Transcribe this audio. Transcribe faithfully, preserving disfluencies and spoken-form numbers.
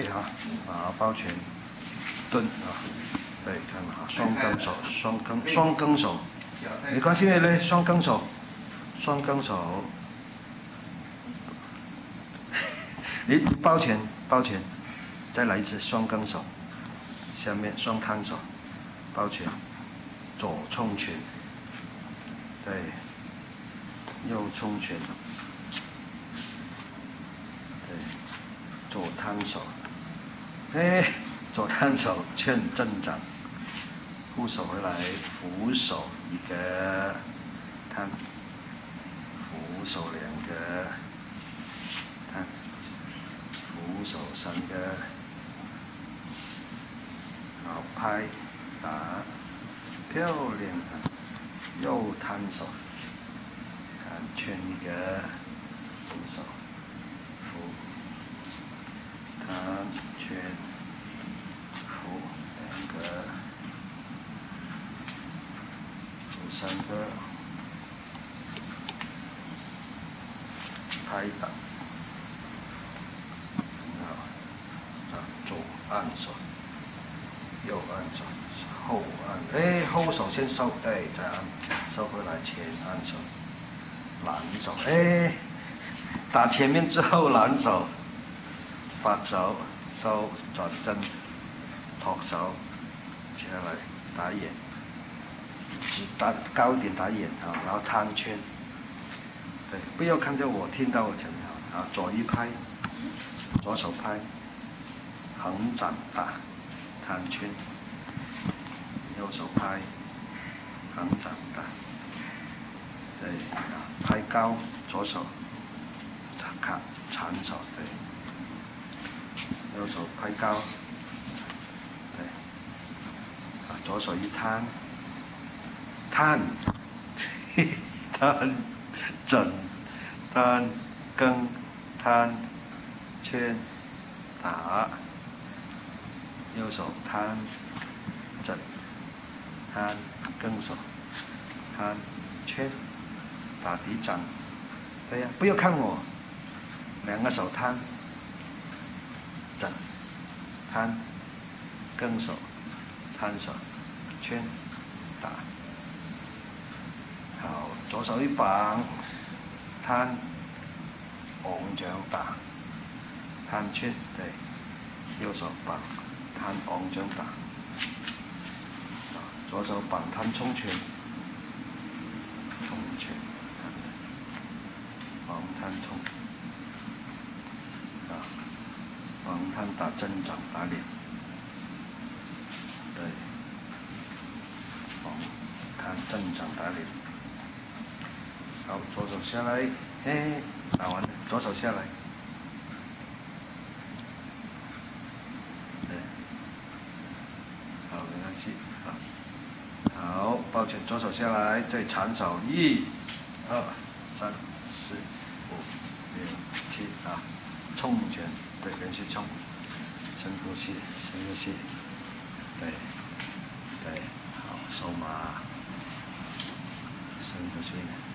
对哈，啊，抱拳蹲啊，对，看啊，双更手，双更双更手，没关系嘞，双更手，双更手，你抱拳抱拳，再来一次双更手，下面双看手，抱拳，左冲拳，对，右冲拳。 左摊手，哎，左摊手劝正掌，护手回来，扶手一个，摊，扶手两个，摊，扶手三个，好拍打，漂亮啊！右摊手，看圈一个，扶手，扶。 摊圈扶两个，扶三个，拍打，好，啊，左按手，右按手，后按，哎，后手先收，对，再按，收回来，前按手，拦手，哎，打前面之后拦手。 发手，收转正，托手，下来打眼，只打高一点打眼啊，然后摊圈，对，不要看着我，听到我讲好啊，左一拍，左手拍，横掌打，摊圈，右手拍，横掌打，对，拍高，左手，看缠手，对。 右手拍高，对，啊，左手一摊，摊，摊，整，摊，更，摊，圈，打，右手摊，整，摊，更手，摊，圈，打底掌，对呀，不要看我，两个手摊。 整，摊，更手，摊手，圈，打，好，左手一绑，摊，昂掌打，摊圈，对，右手绑，摊昂掌打，左手绑摊冲拳，冲拳，绑摊冲。 防摊打正掌打脸，对，防摊正掌打脸。好，左手下来，嘿，打完了，左手下来，对，好，没关系，好，好，抱拳，左手下来，再缠手，一、二、三、四、五、六、七，啊，冲拳。 对，连续冲，深呼吸，深呼吸，对，对，好，收马，深呼吸。